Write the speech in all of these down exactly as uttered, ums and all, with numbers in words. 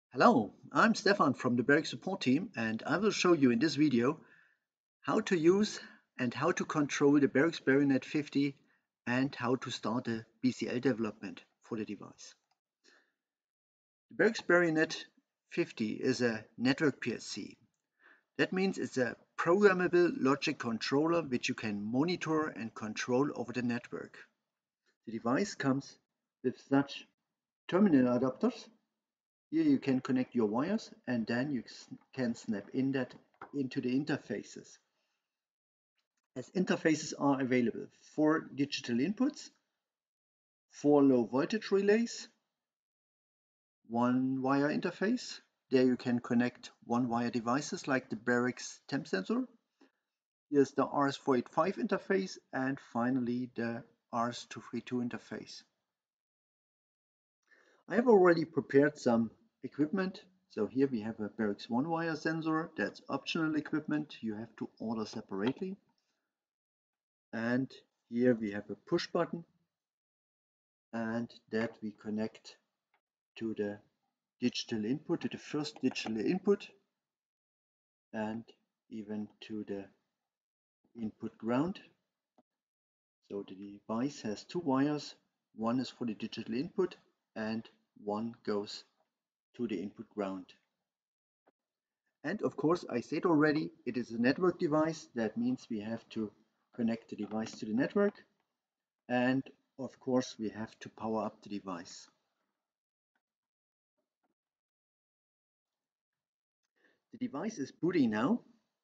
Hello, I'm Stefan from the Berg support team, and I will show you in this video how to use and how to control the Berg's Baronet fifty and how to start a B C L development for the device. The Berg's Baronet fifty is a network P L C. That means it's a programmable logic controller which you can monitor and control over the network. The device comes with such terminal adapters. Here you can connect your wires and then you can snap in that into the interfaces. As interfaces are available four digital inputs, four low voltage relays, one wire interface. There you can connect one wire devices like the Barrix temp sensor. Here's the R S four eighty-five interface and finally the R S two thirty-two interface. I have already prepared some equipment. So here we have a Barrix one wire sensor. That's optional equipment you have to order separately. And here we have a push button, and that we connect to the digital input, to the first digital input, and even to the input ground. So the device has two wires. One is for the digital input and one goes to the input ground. And of course, I said already, it is a network device. That means we have to connect the device to the network. And of course, we have to power up the device. The device is booting now.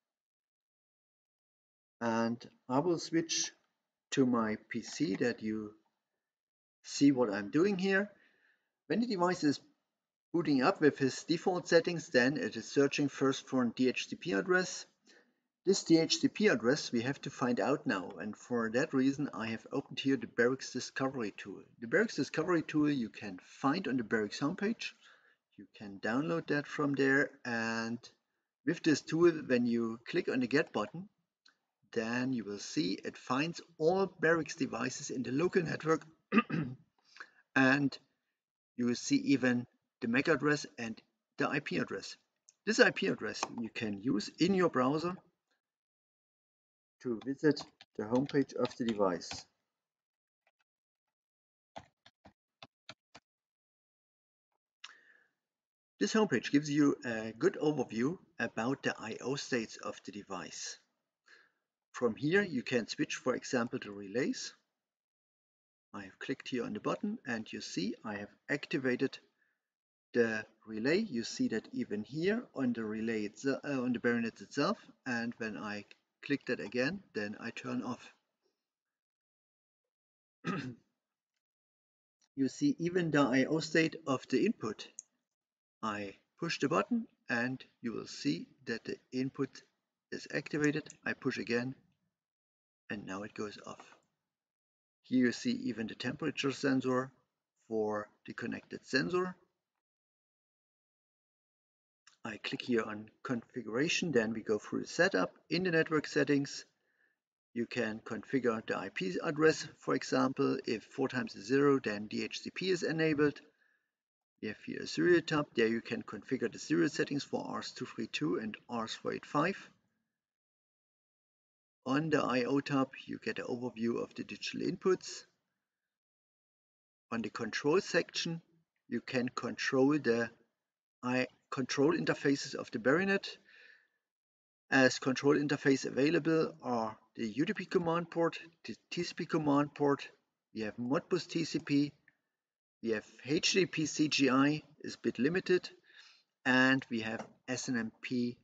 And I will switch to my P C that you see what I'm doing here. When the device is booting up with its default settings, then it is searching first for a D H C P address. This D H C P address we have to find out now, and for that reason I have opened here the Barrix Discovery tool. The Barrix Discovery tool you can find on the Barrix homepage. You can download that from there, and with this tool, when you click on the Get button, then you will see it finds all Barrix devices in the local network and you will see even the M A C address and the I P address. This I P address you can use in your browser to visit the homepage of the device. This homepage gives you a good overview about the I O states of the device. From here you can switch, for example, the relays. I have clicked here on the button and you see I have activated the relay. You see that even here on the relay itself, uh, on the Baronet itself, and when I click that again, then I turn off. You see even the I O state of the input. I push the button and you will see that the input is activated. I push again and now it goes off. Here you see even the temperature sensor for the connected sensor. I click here on configuration, then we go through the setup. In the network settings, you can configure the I P address, for example. If four times zero, then D H C P is enabled. We have here a serial tab. There you can configure the serial settings for R S two thirty-two and R S four eighty-five. On the I O tab, you get an overview of the digital inputs. On the control section, you can control the I control interfaces of the Baronet. As control interface available are the U D P command port, the T C P command port, we have Modbus T C P, we have H T T P C G I is bit limited, and we have S N M P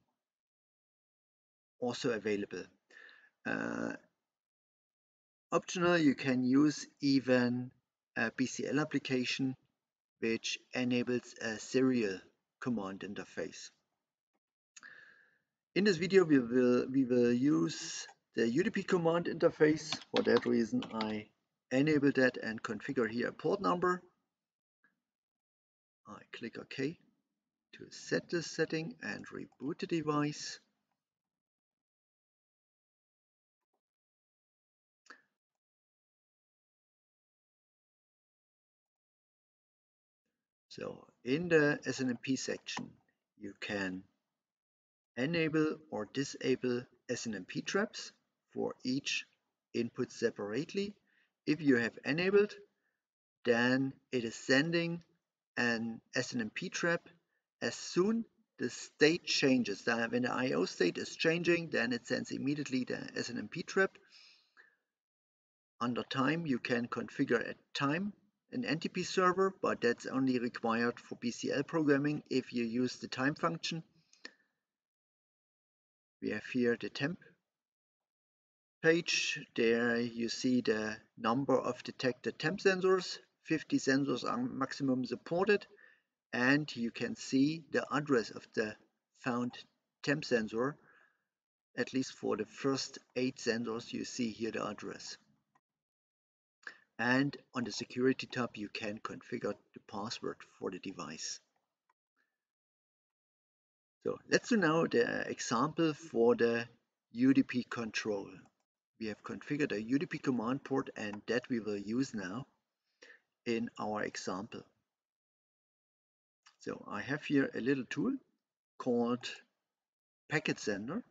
also available. Uh, optional, you can use even a B C L application which enables a serial command interface. In this video we will, we will use the U D P command interface. For that reason I enable that and configure here a port number. I click OK to set this setting and reboot the device. So in the S N M P section, you can enable or disable S N M P traps for each input separately. If you have enabled, then it is sending an S N M P trap as soon the state changes. When the I O state is changing, then it sends immediately the S N M P trap. Under time, you can configure at time an N T P server, but that's only required for B C L programming if you use the time function. We have here the temp page. There you see the number of detected temp sensors. fifty sensors are maximum supported, and you can see the address of the found temp sensor. At least for the first eight sensors, you see here the address. And on the security tab, you can configure the password for the device. So let's do now the example for the U D P control. We have configured a U D P command port, and that we will use now in our example. So I have here a little tool called Packet Sender,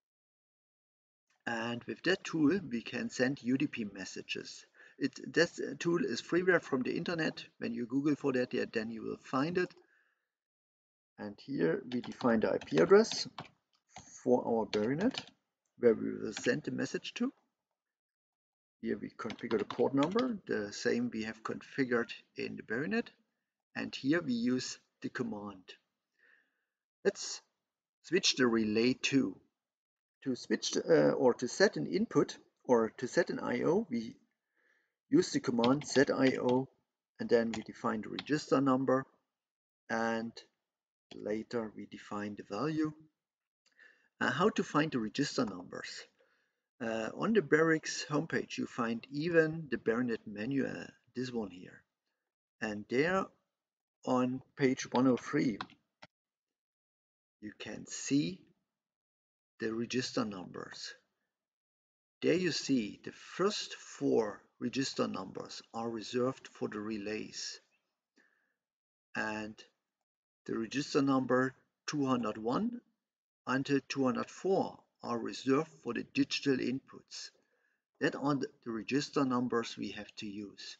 and with that tool we can send U D P messages. It, this tool is freeware from the internet. When you Google for that, yeah, then you will find it. And here we define the I P address for our Berinet, where we will send the message to. Here we configure the port number, the same we have configured in the Berinet. And here we use the command. Let's switch the relay to. To switch uh, or to set an input or to set an I O, we use the command set I O, and then we define the register number, and later we define the value. Uh, how to find the register numbers? Uh, on the Berix homepage, you find even the Berinet manual, this one here. And there on page one oh three, you can see the register numbers. There you see the first four register numbers are reserved for the relays. And the register number two hundred one until two hundred four are reserved for the digital inputs. That are the register numbers we have to use.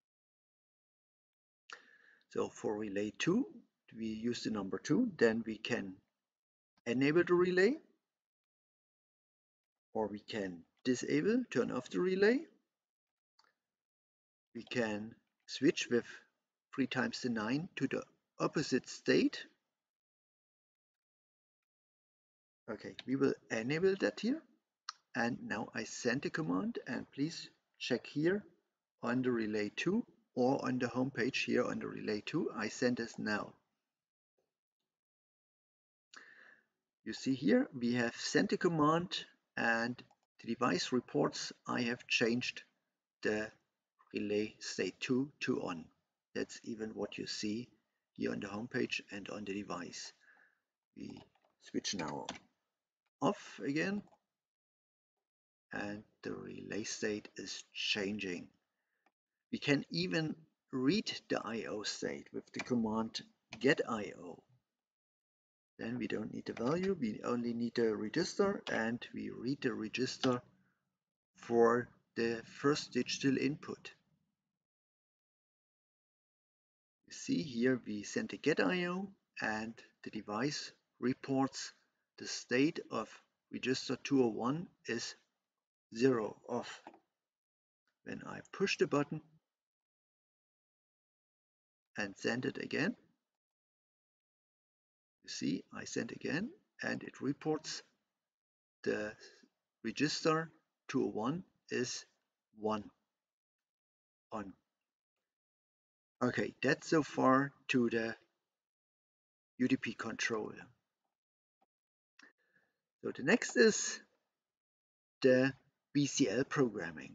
So for relay two, we use the number two, then we can enable the relay, or we can disable, turn off the relay. We can switch with three times the nine to the opposite state. Okay, we will enable that here. And now I send the command, and please check here on the relay two or on the home page here on the relay two. I send this now. You see here we have sent a command, and the device reports I have changed the relay state two to on. That's even what you see here on the home page and on the device. We switch now off again, and the relay state is changing. We can even read the I O state with the command get I O. Then we don't need the value, we only need the register, and we read the register for the first digital input. You see here we send a get I O, and the device reports the state of register two oh one is zero off. When I push the button and send it again, you see I send again, and it reports the register two oh one is one on. Okay, that's so far to the U D P control. So the next is the B C L programming.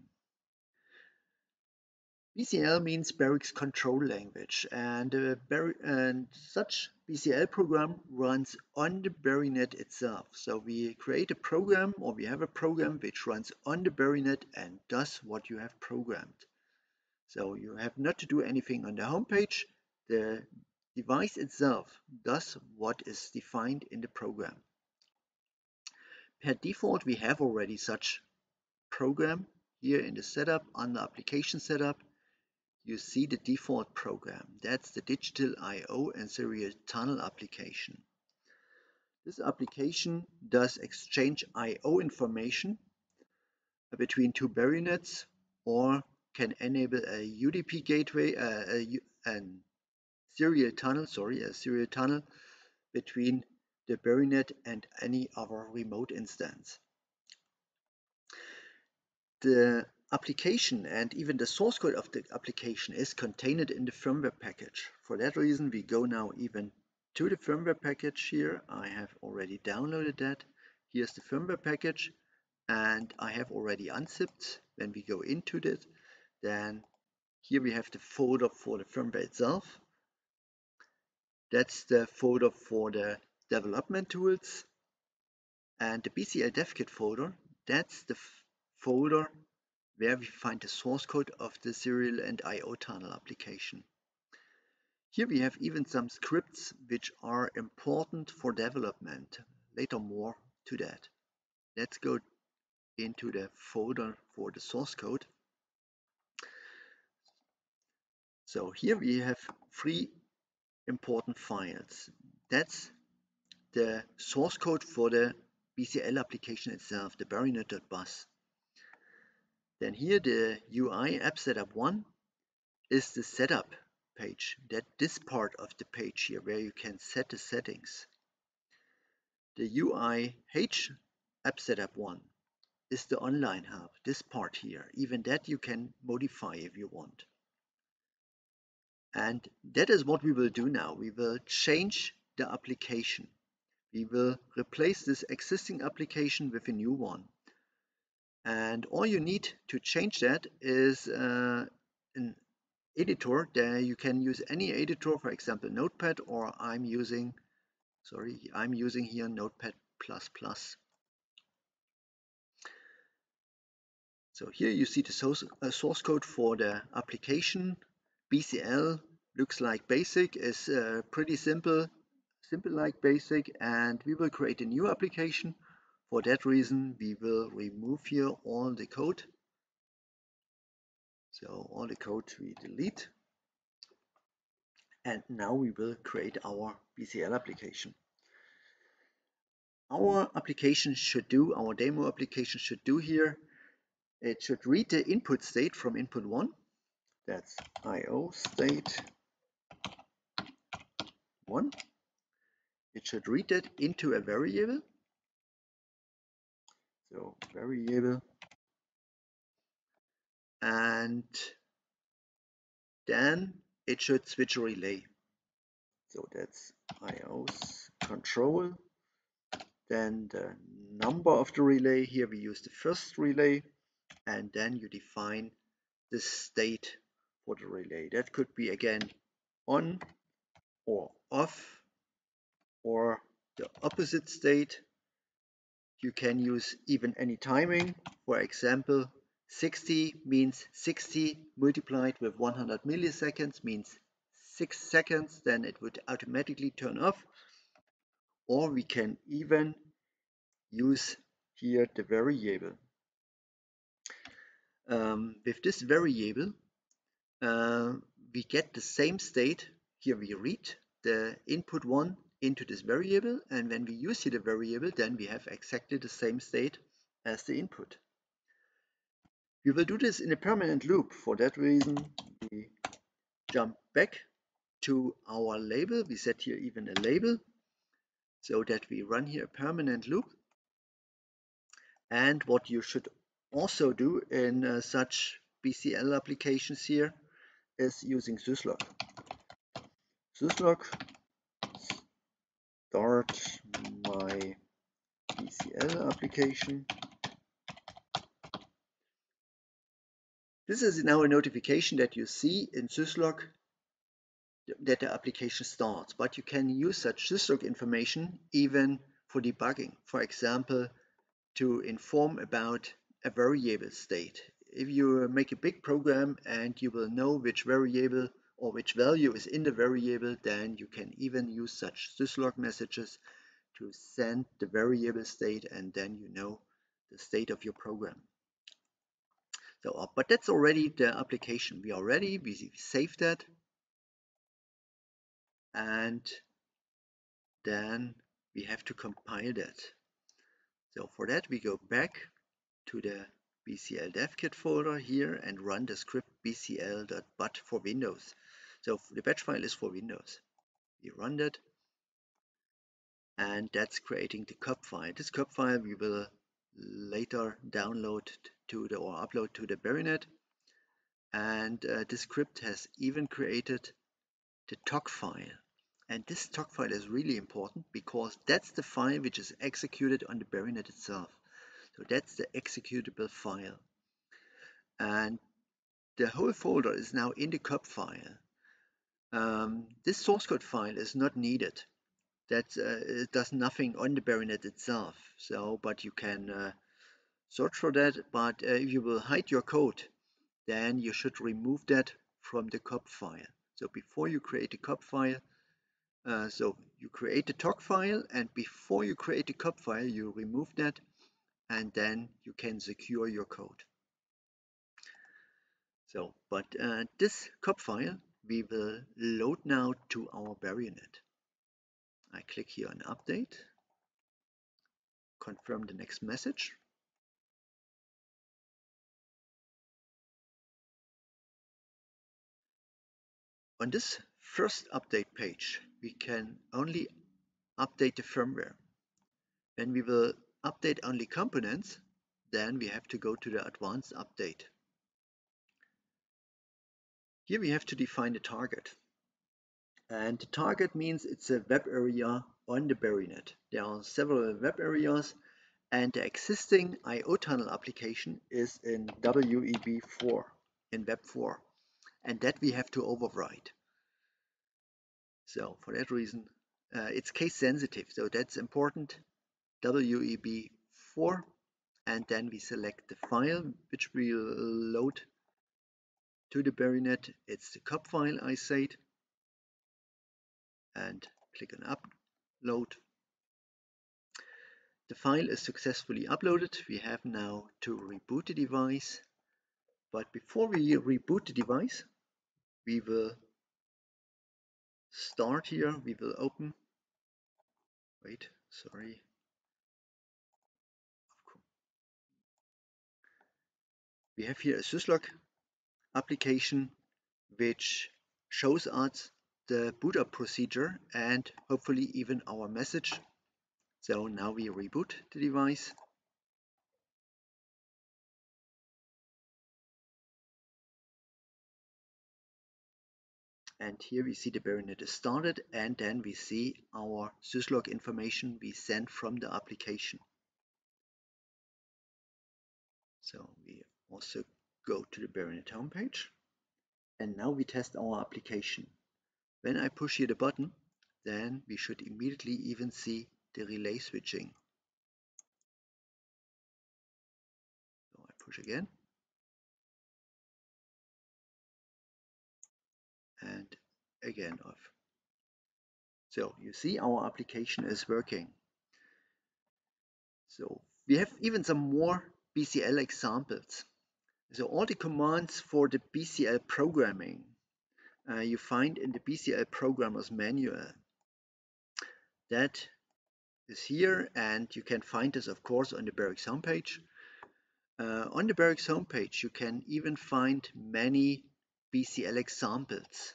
B C L means Berix Control Language, and, uh, Ber and such B C L program runs on the Berinet itself. So we create a program, or we have a program which runs on the Berinet and does what you have programmed. So you have not to do anything on the home page. The device itself does what is defined in the program. Per default, we have already such program here in the setup. Under application setup, you see the default program. That's the digital I O and serial tunnel application. This application does exchange I O information between two BaryNets, or can enable a U D P gateway, uh, a, a serial tunnel, sorry, a serial tunnel between the BaryNet and any other remote instance. The application and even the source code of the application is contained in the firmware package. For that reason, we go now even to the firmware package here. I have already downloaded that. Here's the firmware package, and I have already unzipped. When we go into it, then here we have the folder for the firmware itself. That's the folder for the development tools. And the B C L DevKit folder, that's the folder where we find the source code of the serial and I O tunnel application. Here we have even some scripts which are important for development. Later more to that. Let's go into the folder for the source code. So here we have three important files. That's the source code for the B C L application itself, the BaryNet.bus. Then here the U I app setup one is the setup page, that this part of the page here where you can set the settings. The U I H app setup one is the online hub, this part here. Even that you can modify if you want. And that is what we will do now. We will change the application. We will replace this existing application with a new one. And all you need to change that is uh, an editor. There you can use any editor, for example Notepad, or I'm using, sorry, I'm using here Notepad plus plus. So here you see the source, uh, source code for the application. B C L looks like basic, is uh, pretty simple, simple like basic, and we will create a new application. For that reason, we will remove here all the code. So all the code we delete. And now we will create our B C L application. Our application should do, our demo application should do here, it should read the input state from input one. That's I O state one. It should read that into a variable. So variable. And then it should switch a relay. So that's I O's control. Then the number of the relay, here we use the first relay, and then you define the state for the relay. That could be again on or off, or the opposite state. You can use even any timing. For example, sixty means sixty multiplied with one hundred milliseconds means six seconds, then it would automatically turn off. Or we can even use here the variable. Um, with this variable, uh, we get the same state. Here we read the input one into this variable, and when we use here the variable, then we have exactly the same state as the input. We will do this in a permanent loop. For that reason, we jump back to our label. We set here even a label so that we run here a permanent loop. And what you should also do in uh, such B C L applications here is using syslog. Syslog start my B C L application. This is now a notification that you see in syslog that the application starts, but you can use such syslog information even for debugging. For example, to inform about a variable state. If you make a big program and you will know which variable or which value is in the variable, then you can even use such syslog messages to send the variable state, and then you know the state of your program. So, uh, but that's already the application. We are ready, we save that, and then we have to compile that. So for that we go back to the B C L devkit folder here and run the script bcl.bat for Windows. So the batch file is for Windows. We run that, and that's creating the cop file. This cop file we will later download to the or upload to the Barynet, and uh, this script has even created the toc file. And this toc file is really important because that's the file which is executed on the Barynet itself. So that's the executable file. And the whole folder is now in the cop file. Um, this source code file is not needed. That uh, it does nothing on the Barynet itself. So, but you can uh, search for that. But uh, if you will hide your code, then you should remove that from the cop file. So before you create a cop file, uh, so you create the toc file, and before you create the cop file, you remove that, and then you can secure your code. So, but uh, this cop file we will load now to our Barynet. I click here on update, confirm the next message. On this first update page, we can only update the firmware. When we will update only components, then we have to go to the advanced update. Here we have to define the target. And the target means it's a web area on the Barynet. There are several web areas, and the existing I O tunnel application is in W E B four, in web four, and that we have to override. So for that reason, uh, it's case sensitive, so that's important. W E B four, and then we select the file which we load to the Barynet. It's the cop file I said, and click on upload. The file is successfully uploaded. We have now to reboot the device, but before we reboot the device, we will start here. We will open, wait, sorry, we have here a syslog application which shows us the boot up procedure and hopefully even our message. So now we reboot the device. And here we see the Barynet is started, and then we see our syslog information we sent from the application. So we also go to the Barynet homepage, and now we test our application. When I push here the button, then we should immediately even see the relay switching. So I push again, and again off. So you see our application is working. So we have even some more B C L examples. So all the commands for the B C L programming uh, you find in the B C L Programmer's Manual. That is here, and you can find this of course on the Barrix homepage. Uh, on the Barrix homepage you can even find many B C L examples.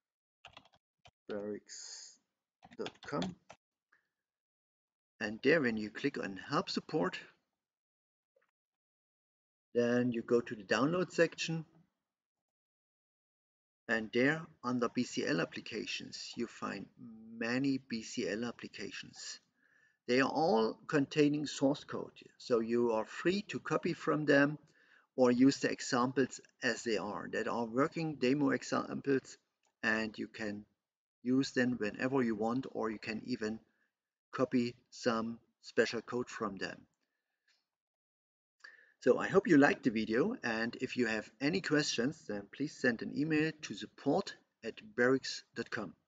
barrix dot com, and there when you click on help support, then you go to the download section, and there under B C L applications you find many B C L applications. They are all containing source code, so you are free to copy from them or use the examples as they are. That are working demo examples, and you can use them whenever you want, or you can even copy some special code from them. So I hope you liked the video, and if you have any questions, then please send an email to support at barrix dot com.